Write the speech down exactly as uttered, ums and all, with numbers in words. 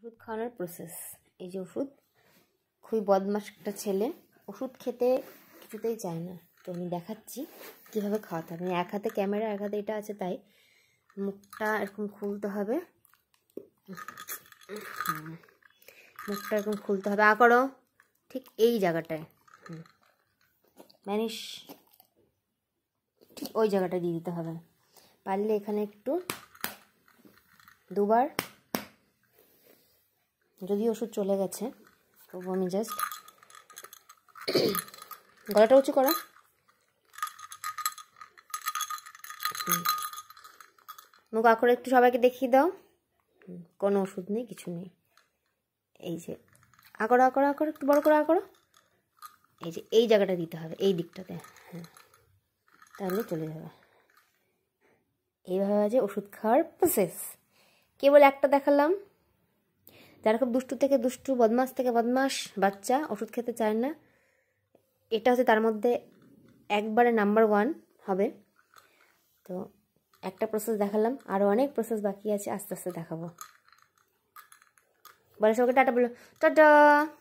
ওষুধ খাওয়ানোর প্রসেস। এই যে ওষুধ, খুবই বদমাশ একটা ছেলে, ওষুধ খেতে কিছুতেই চায় না। তো আমি দেখাচ্ছি কীভাবে খাওয়াতে হবে। এক হাতে ক্যামেরা, এক হাতে এটা আছে, তাই মুখটা এরকম খুলতে হবে, মুখটা এরকম খুলতে হবে। আ করো, ঠিক এই জায়গাটায় ম্যানিশ, ঠিক ওই জায়গাটায় দিয়ে দিতে হবে। পারলে এখানে একটু দুবার, যদি ওষুধ চলে গেছে তবু আমি জাস্ট গলাটা উঁচু করো, মুখ আ করে একটু সবাইকে দেখিয়ে দাও। কোনো ওষুধ নেই, কিছু নেই। এই যে আ করো, আ করো, আ করো, একটু বড় করে আ করো। এই যে এই জায়গাটা দিতে হবে, এই দিকটাতে, হ্যাঁ, তাহলে চলে যাবে। এইভাবে আছে ওষুধ খাওয়ার প্রসেস। কেবল একটা দেখালাম, যারা খুব দুষ্টু থেকে দুষ্টু, বদমাস থেকে বদমাস বাচ্চা, ওষুধ খেতে চায় না, এটা হচ্ছে তার মধ্যে একবারে নাম্বার ওয়ান হবে। তো একটা প্রসেস দেখালাম, আরও অনেক প্রসেস বাকি আছে, আস্তে আস্তে দেখাবো। বলে সবাইকে টাটা বলো, টাটা।